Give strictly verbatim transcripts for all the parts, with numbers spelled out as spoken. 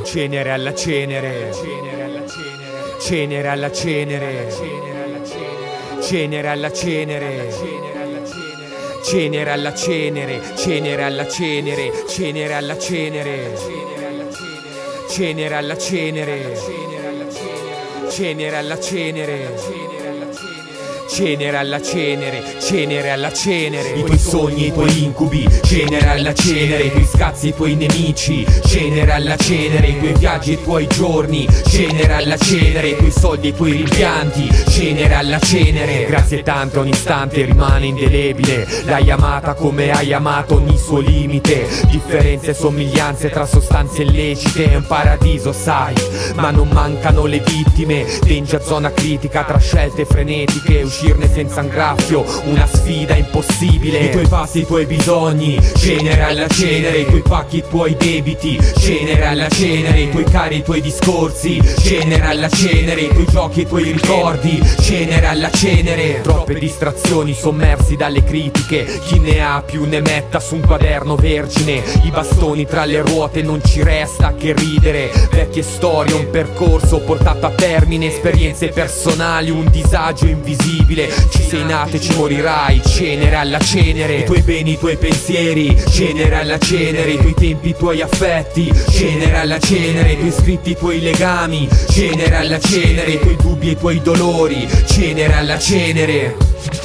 Cenere alla cenere, cenere alla cenere, cenere alla cenere, cenere alla cenere, cenere alla cenere, cenere alla cenere, cenere alla cenere, cenere alla cenere, cenere alla cenere, cenere alla cenere. I tuoi sogni e i tuoi incubi, cenere alla cenere. I tuoi scazzi e i tuoi nemici, cenere alla cenere. I tuoi viaggi e i tuoi giorni, cenere alla cenere. I tuoi soldi e i tuoi rimpianti, cenere alla cenere. Grazie tanto, ogni istante rimane indelebile. L'hai amata come hai amato ogni suo limite. Differenze e somiglianze tra sostanze illecite. È un paradiso, sai, ma non mancano le vittime. Danger zona critica tra scelte frenetiche. Uscirne senza un graffio, una sfida impossibile. I tuoi passi, i tuoi bisogni, cenere alla cenere. I tuoi pacchi, i tuoi debiti, cenere alla cenere. I tuoi cari, i tuoi discorsi, cenere alla cenere. I tuoi giochi, i tuoi ricordi, cenere alla cenere. Troppe distrazioni sommersi dalle critiche. Chi ne ha più ne metta su un quaderno vergine. I bastoni tra le ruote, non ci resta che ridere. Vecchie storie, un percorso portato a termine. Esperienze personali, un disagio invisibile. Ci sei nato e ci morirai, cenere alla cenere. I tuoi beni, i tuoi pensieri, cenere alla cenere. I tuoi tempi, i tuoi affetti, cenere alla cenere. I tuoi scritti, i tuoi legami, cenere alla cenere. I tuoi dubbi e i tuoi dolori, cenere alla cenere.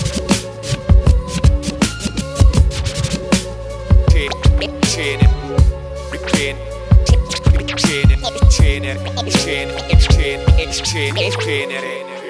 Cenere, cenere, cenere, cenere, cenere, cenere, cenere, cenere.